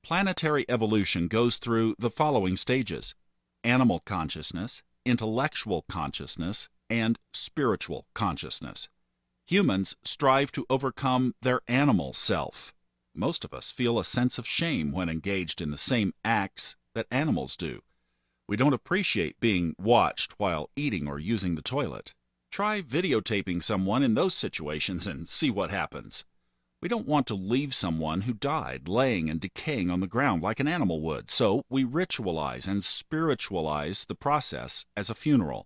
Planetary evolution goes through the following stages: animal consciousness, intellectual consciousness, and spiritual consciousness. Humans strive to overcome their animal self. Most of us feel a sense of shame when engaged in the same acts that animals do. We don't appreciate being watched while eating or using the toilet. Try videotaping someone in those situations and see what happens. We don't want to leave someone who died laying and decaying on the ground like an animal would, so we ritualize and spiritualize the process as a funeral.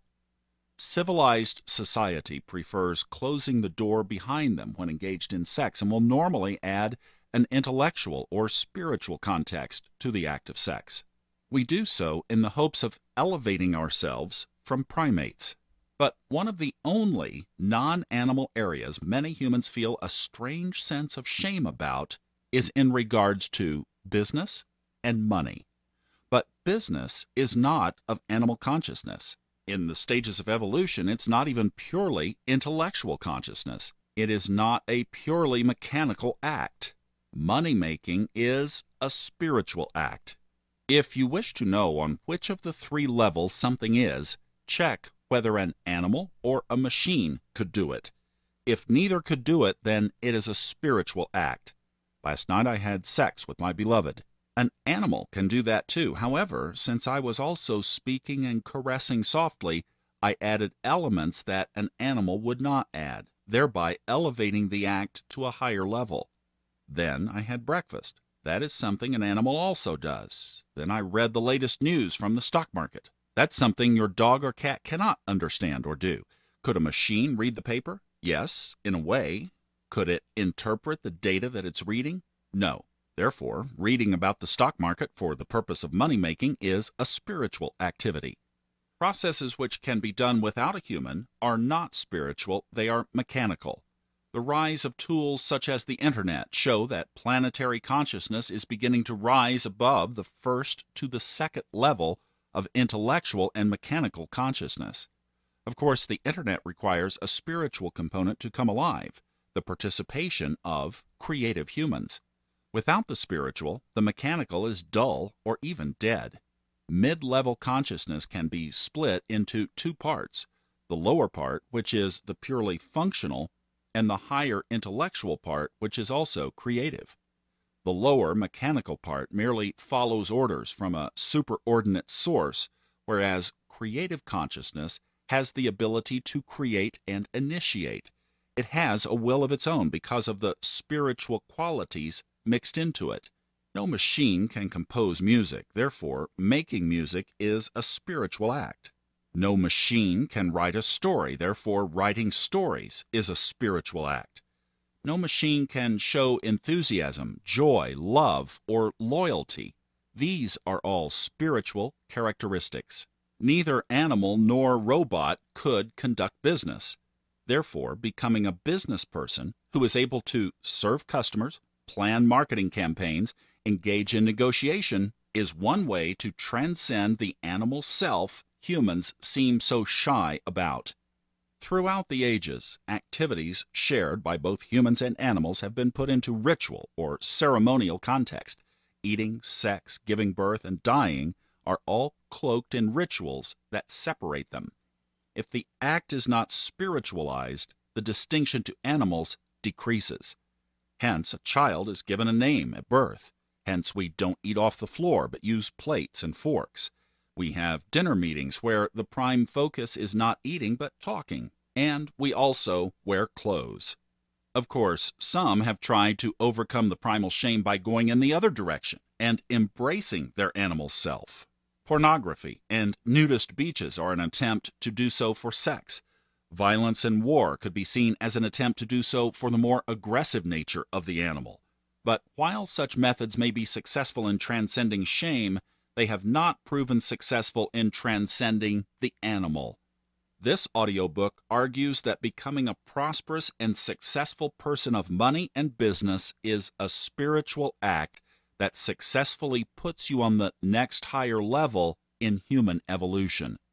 Civilized society prefers closing the door behind them when engaged in sex and will normally add an intellectual or spiritual context to the act of sex. We do so in the hopes of elevating ourselves from primates. But one of the only non-animal areas many humans feel a strange sense of shame about is in regards to business and money. But business is not of animal consciousness. In the stages of evolution, it's not even purely intellectual consciousness. It is not a purely mechanical act. Money-making is a spiritual act. If you wish to know on which of the three levels something is, check whether an animal or a machine could do it. If neither could do it, then it is a spiritual act. Last night I had sex with my beloved. An animal can do that too. However, since I was also speaking and caressing softly, I added elements that an animal would not add, thereby elevating the act to a higher level. Then I had breakfast. That is something an animal also does. Then I read the latest news from the stock market. That's something your dog or cat cannot understand or do. Could a machine read the paper? Yes, in a way. Could it interpret the data that it's reading? No. Therefore, reading about the stock market for the purpose of money-making is a spiritual activity. Processes which can be done without a human are not spiritual, they are mechanical. The rise of tools such as the Internet show that planetary consciousness is beginning to rise above the first to the second level of intellectual and mechanical consciousness. Of course, the Internet requires a spiritual component to come alive, the participation of creative humans. Without the spiritual, the mechanical is dull or even dead. Mid-level consciousness can be split into two parts: the lower part, which is the purely functional, and the higher intellectual part, which is also creative. The lower mechanical part merely follows orders from a superordinate source, whereas creative consciousness has the ability to create and initiate. It has a will of its own because of the spiritual qualities mixed into it. No machine can compose music, therefore making music is a spiritual act. No machine can write a story, therefore writing stories is a spiritual act. No machine can show enthusiasm, joy, love, or loyalty. These are all spiritual characteristics. Neither animal nor robot could conduct business. Therefore, becoming a business person who is able to serve customers, plan marketing campaigns, engage in negotiation is one way to transcend the animal self humans seem so shy about. Throughout the ages, activities shared by both humans and animals have been put into ritual or ceremonial context. Eating, sex, giving birth, and dying are all cloaked in rituals that separate them. If the act is not spiritualized, the distinction to animals decreases. Hence, a child is given a name at birth. Hence, we don't eat off the floor but use plates and forks. We have dinner meetings where the prime focus is not eating but talking. And we also wear clothes. Of course, some have tried to overcome the primal shame by going in the other direction and embracing their animal self. Pornography and nudist beaches are an attempt to do so for sex. Violence and war could be seen as an attempt to do so for the more aggressive nature of the animal. But while such methods may be successful in transcending shame, they have not proven successful in transcending the animal. This audiobook argues that becoming a prosperous and successful person of money and business is a spiritual act that successfully puts you on the next higher level in human evolution.